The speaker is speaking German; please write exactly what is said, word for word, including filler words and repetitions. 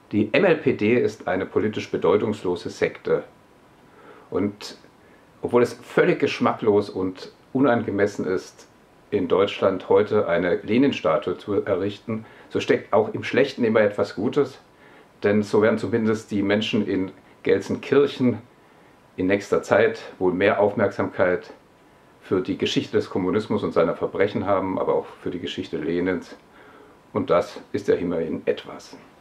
Die M L P D ist eine politisch bedeutungslose Sekte. Und obwohl es völlig geschmacklos und unangemessen ist, in Deutschland heute eine Lenin-Statue zu errichten, so steckt auch im Schlechten immer etwas Gutes. Denn so werden zumindest die Menschen in Gelsenkirchen in nächster Zeit wohl mehr Aufmerksamkeit für die Geschichte des Kommunismus und seiner Verbrechen haben, aber auch für die Geschichte Lenins. Und das ist ja immerhin etwas.